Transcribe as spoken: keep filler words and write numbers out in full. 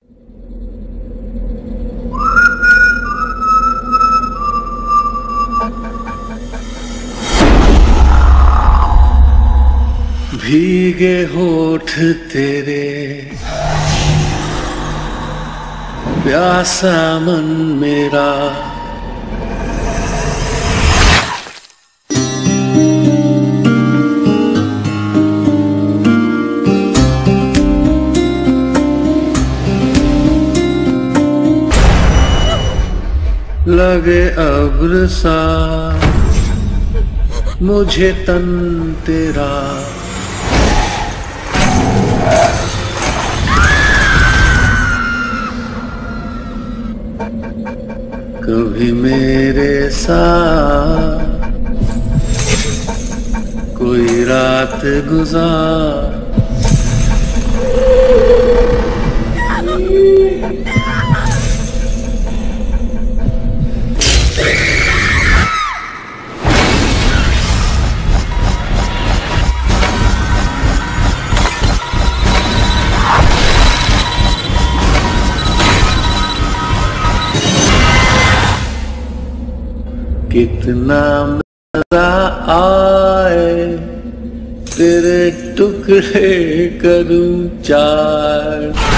भीगे होठ तेरे, प्यासा मन मेरा, लगे अब्र सा मुझे तन तेरा, कभी मेरे साथ कोई रात गुजार, कितना मजा आए तेरे टुकड़े करूं चार।